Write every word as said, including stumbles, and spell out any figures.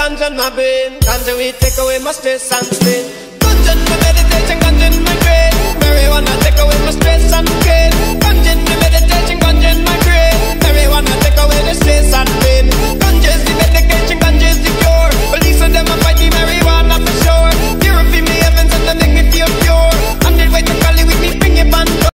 ganja in my brain. Ganja we take away my stress and strain.